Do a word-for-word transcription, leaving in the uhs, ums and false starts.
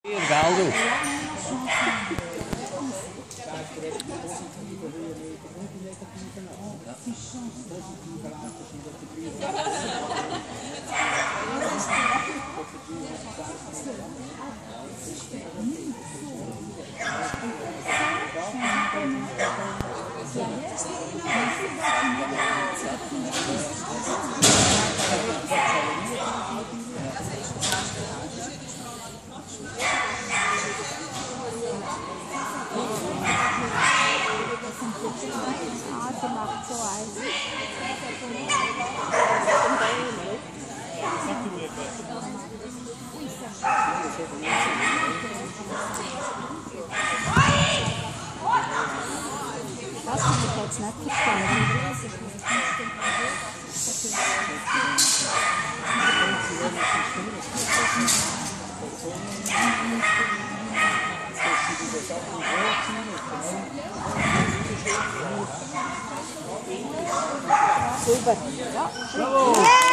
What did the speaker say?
Gell, du? Sie macht so Eis. Das habe ich jetzt nicht verstanden. Super. Ja.